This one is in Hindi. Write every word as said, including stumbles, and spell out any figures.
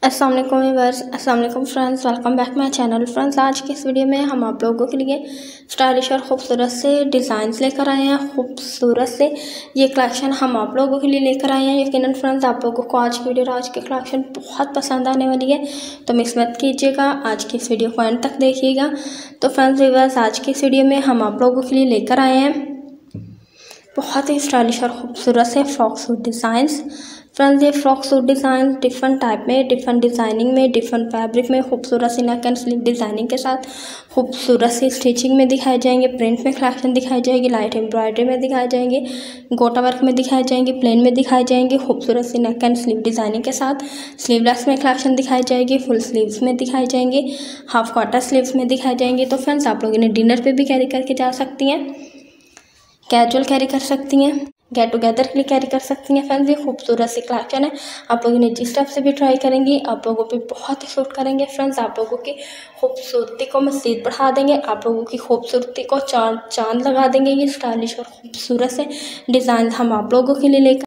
अस्सलाम वालेकुम व्यूअर्स, अस्सलाम वालेकुम friends, welcome back my channel. Friends, आज की इस वीडियो में हम आप लोगों के लिए स्टाइलिश और ख़ूबसूरत से डिज़ाइंस लेकर आए हैं। खूबसूरत से ये कलेक्शन हम आप लोगों के लिए लेकर आए हैं। यकीनन फ्रेंड्स, आप लोगों को आज की वीडियो और आज की कलेक्शन बहुत पसंद आने वाली है, तो मिस मत कीजिएगा। आज की इस वीडियो को एंड तक देखिएगा। तो फ्रेंड्स व्यूअर्स, आज की इस वीडियो में हम आप लोगों के लिए लेकर आए हैं बहुत ही स्टाइलिश और ख़ूबसूरत से फ्रॉक सूट डिज़ाइंस। फ्रेंड्स, ये frock suit design different type में, डिफरेंट डिज़ाइनिंग में, डिफरेंट फैब्रिक में, खूबसूरत सी नेक एंड स्लीव डिज़ाइनिंग के साथ खूबसूरत सी स्टिचिंग में दिखाए जाएंगे, प्रिंट में कलेक्शन दिखाई जाएगी, लाइट एम्ब्रॉयडरी में दिखाए जाएंगे, गोटा वर्क में दिखाए जाएंगे, प्लेन में दिखाई जाएंगे, खूबसूरत सी नेक एंड स्लीव डिज़ाइनिंग के साथ स्लीवलेस में कलेक्शन दिखाई जाएगी, फुल स्लीव्स में दिखाई जाएंगे, हाफ क्वार्टर स्लीव्स में दिखाई जाएंगे। तो फ्रेंड्स, आप लोग इन्हें डिनर पर भी कैरी करके जा सकती हैं, कैजुअल कैरी कर सकती हैं, गेट टुगेदर के लिए कैरी कर सकती हैं। फ्रेंड्स, ये खूबसूरत सी कलेक्शन है, आप लोग इन्हें जिस टाइप से भी ट्राई करेंगी आप लोगों पे बहुत ही सूट करेंगे। फ्रेंड्स, आप लोगों की खूबसूरती को मज़ीद बढ़ा देंगे, आप लोगों की खूबसूरती को चांद चांद लगा देंगे। ये स्टाइलिश और खूबसूरत से डिज़ाइन हम आप लोगों के लिए लेकर